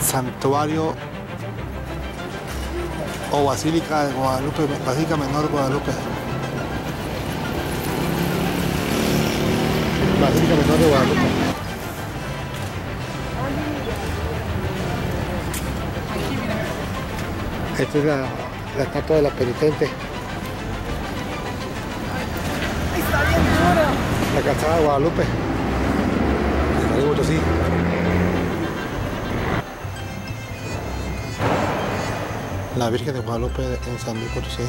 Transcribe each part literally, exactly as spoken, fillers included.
Santuario o Basílica de Guadalupe, Basílica Menor de Guadalupe. Basílica Menor de Guadalupe. Esta es la, la estatua de la penitente. Está bien duro. La calzada de Guadalupe. San Luis Potosí. La Virgen de Guadalupe en San Luis Potosí.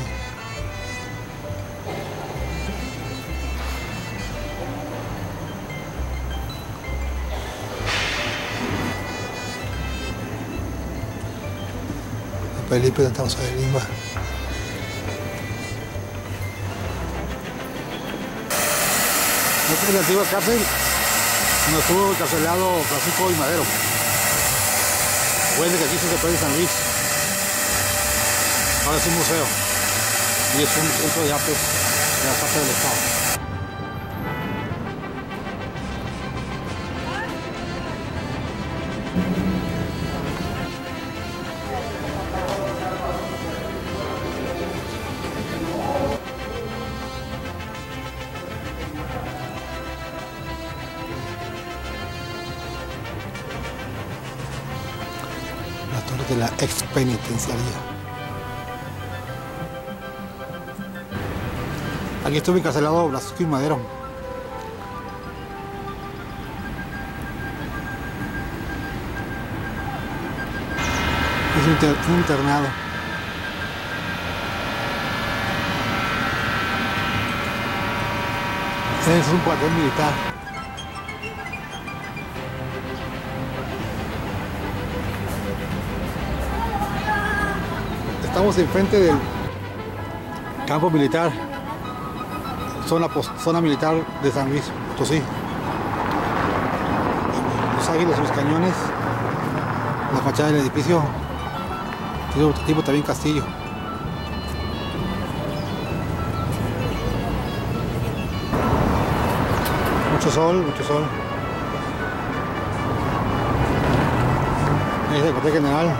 Felipe de Tausa de Lima. Esta es la antigua cárcel donde estuvo encarcelado Francisco y Madero. Bueno, que aquí se puede San Luis. Ahora es un museo y es un centro de artes de las artes del Estado. La torre de la ex penitenciaría. Aquí estuvo encarcelado Francisco y Madero. Es un, inter un internado. Es un cuartel militar. Estamos enfrente del campo militar. Zona, zona militar de San Luis Potosí. Los águilas y los cañones. La fachada del edificio. Tipo, tipo también castillo. Mucho sol, mucho sol. Ahí es el cuartel general.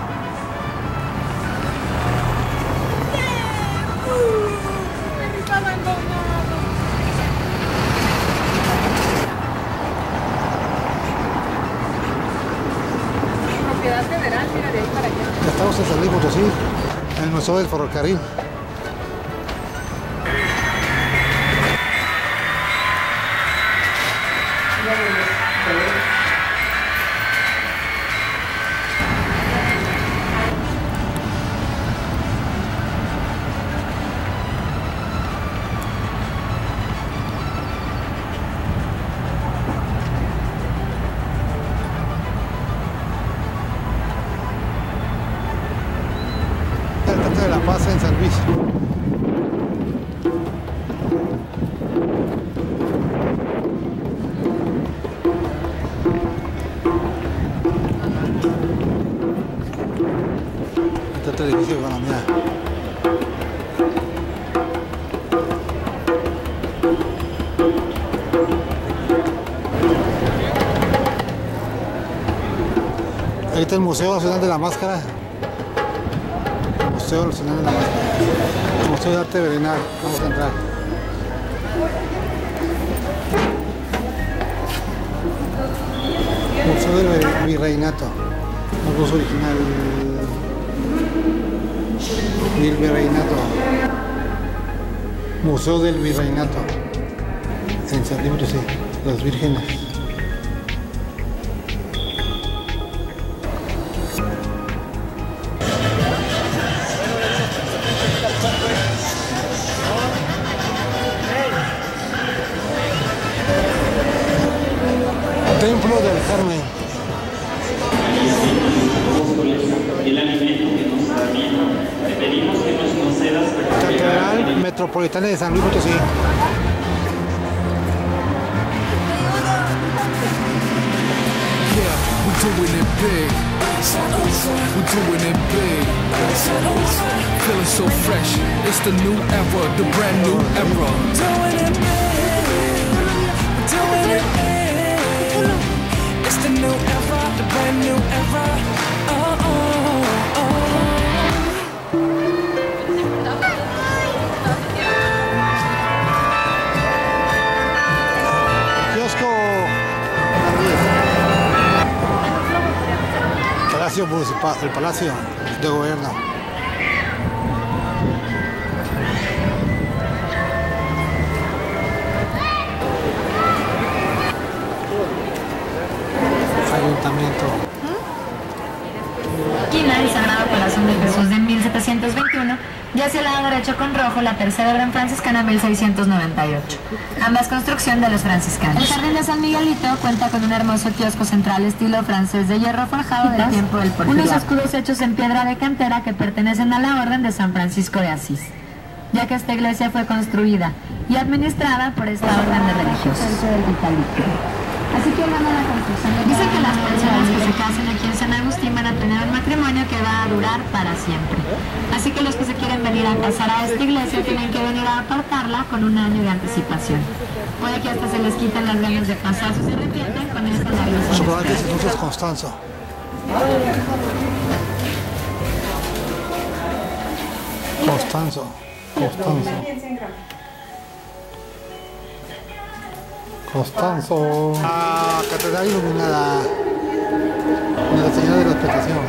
Federal, mira, de ahí para allá. Ya estamos en San Luis Potosí, en el Museo del Ferrocarril. De la Paz en San Luis. Este otro edificio de economía. Ahí está el Museo Nacional de la Máscara. Museo Nacional de la Máscara. Museo de Arte Verenal. Vamos a entrar. Museo del Virreinato. No puso original. El Virreinato. Museo del Virreinato. En San Luis Potosí. Las Vírgenes. Templo del Carmen. El alimento que nos da vida, te pedimos que nos concedas Catedral Metropolitana de San Luis Potosí. Yeah, we're doing it big. We're doing it big. Feeling so fresh. It's the new era, the brand new era. Doing it big. We're doing it big. It's the new era, the brand new era. Oh. Palacio Municipal, el Palacio de Gobierno. Ayuntamiento. Esquina, el Sagrado Corazón de Jesús de mil setecientos veintiuno, y hacia el lado derecho con rojo la tercera Orden Franciscana mil seiscientos noventa y ocho, ambas construcción de los franciscanos. El Jardín de San Miguelito cuenta con un hermoso kiosco central estilo francés de hierro forjado del tiempo del porfiriato. Unos escudos hechos en piedra de cantera que pertenecen a la Orden de San Francisco de Asís, ya que esta iglesia fue construida y administrada por esta orden de religiosos. Así que van a la construcción. Dice que las personas que se casen aquí en San Agustín van a tener un matrimonio que va a durar para siempre. Así que los que se quieren venir a casar a esta iglesia tienen que venir a apartarla con un año de anticipación. Puede que hasta se les quiten las ganas de casar si se arrepienten con esta larga. Chocolates y dulces Constanzo. Constanzo. Constanzo. Constanzo. Ah, catedral iluminada de la Señora de la Expectación.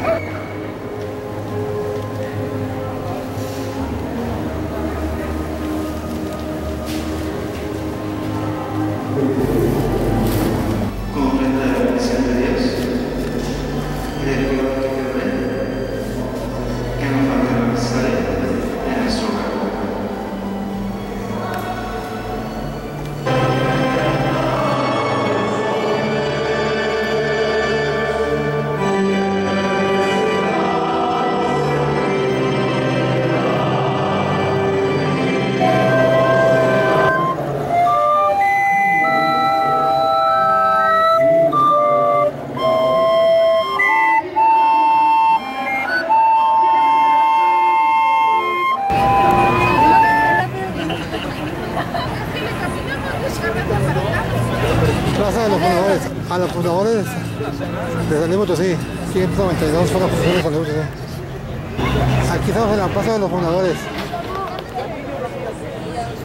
Comprende la bendición de Dios y del cuidado que te dé, que no falte lo necesario en nuestro hogar. Plaza de los Fundadores. A los fundadores de San Luis Potosí. ciento noventa y dos fueron los fundadores de San Luis Potosí. Aquí estamos en la Plaza de los Fundadores.